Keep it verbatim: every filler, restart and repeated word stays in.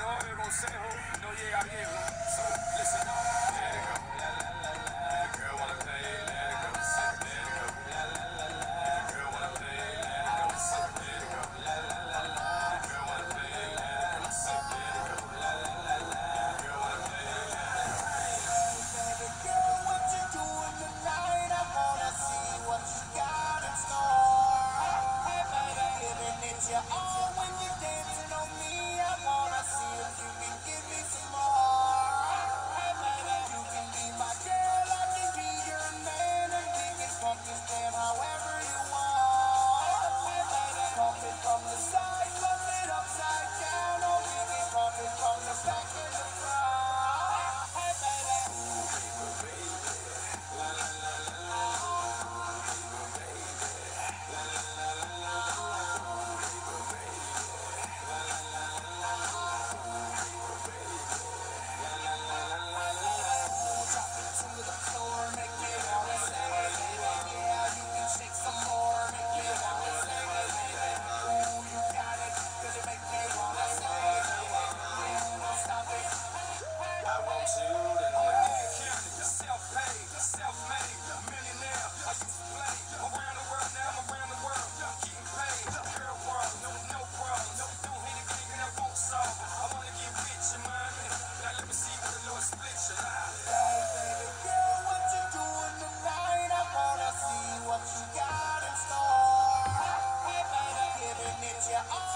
consejo, no llega viejo. So, listen up, let it go. La, la, la, la. If the girl wanna play, let it go. Let it go. La, la, la, la. If the girl wanna play, let it go. Let it go. La, la, la, la. If the girl wanna play, let it go. Let it go. La, la, la, la. If the girl wanna play, let it go. Baby girl, what you doing tonight? I wanna see what you got in store. Hey baby, giving it your all when you're dancing on me. I wanna see if you can give me some more. Hey baby, you can be my girl, I can be your man, and we can pump this jam however you want. Hey baby, pump it from the side, pump it upside down, or we can pump it from the back and the front. Hey baby, ooh baby, la la la la la, ooh baby, la la la la la, ooh baby, la la la la la, ooh baby, la la la la la la. Drop it to the floor, make me wanna say, yeah, you can shake some more, make me wanna say, ooh, you got it, 'cause you make me wanna say, yeah, don't stop it. I want you to know you're self-paid, self-made, millionaire. I used to play around the world, now I'm around the world, getting paid. Girl world, no, no problem, no, don't hate a game and I won't solve. I wanna get rich in money, now let me see what the Lord splits your life. Hey baby girl, what you doing tonight? I wanna see what you got in store. Hey baby, giving it your all.